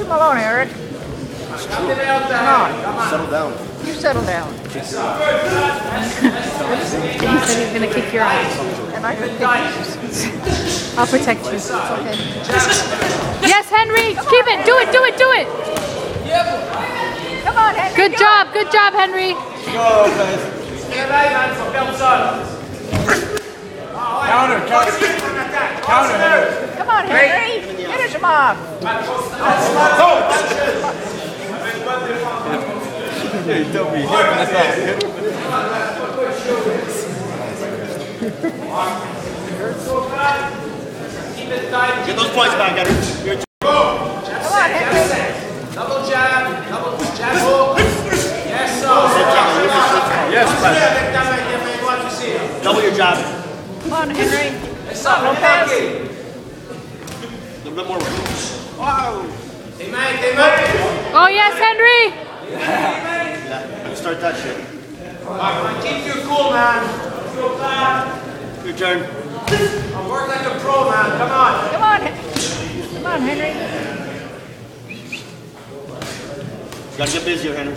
him alone, Eric. Come on. Settle down. You settle down. He said he's gonna kick your ass. And I could kick I'll protect you. you. Okay. Yes, Henry! Keep it! Do it! Do it! Do it! Come on, Henry. Good job! Good job, Henry! Go, guys. Counter. Come on, Henry. Finish him off. Hey, don't be Get those points back, Henry. Come on, Henry. Double jab hook. Yes, sir. Yes, double your jab. Come on, Henry. Yes, Come on, Lopez. A little bit more. Wow. Hey, mate. Oh, yes, Henry! Yeah, you start that shit. Keep you cool, man. Your turn. I'll work like a pro, man. Come on. Come on. Come on, Henry. Gotta get busier, Henry.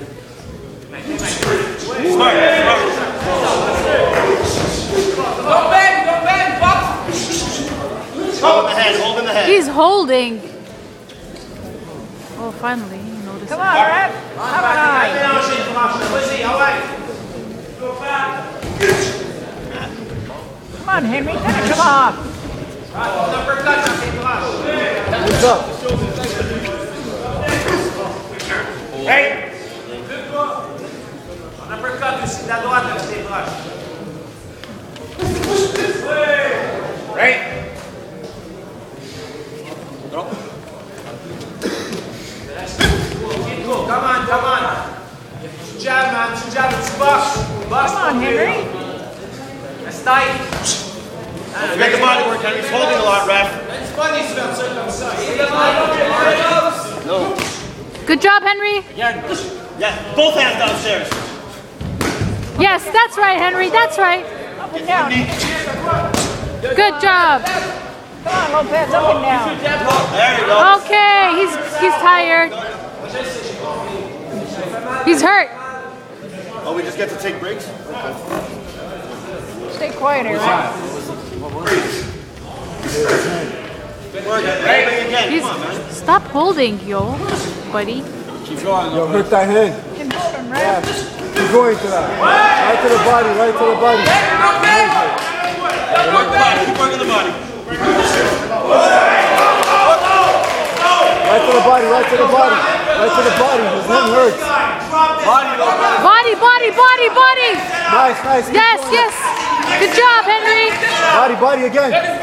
Smart. Don't bend, Bob. Hold in the head. He's holding. Oh, finally, he noticed. Come on, Rep. Have an eye. Come on, Henry. Finish him off. What's up? Hey. Uppercut, da doata, stay flush. Right. Cool. Come on. Jab, man. Jab. It's box. Come on, Henry. That's tight. Make the body work, Henry. He's holding a lot, ref. That's funny, No. Good job, Henry! Again. Yeah, both hands downstairs. Yes, that's right, Henry, that's right. Up and down. Good job. Come on, Lopez. Up and down. There you go. Okay, he's tired. He's hurt. Oh, we just get to take breaks? Stay quiet, Eric. Work it. Right again. He's, Come on, man. stop holding, yo, buddy. Keep going. Yo, hurt that hand. You can hold him, Yeah, Rep. keep going to that. Right to the body, right to the body. Work the body. Keep working the body. Right to the body, right to the body. Right to the body. His hand hurts. Body, body, body, body. Nice. Keep Yes, going. yes. Good job, Henry. Body again.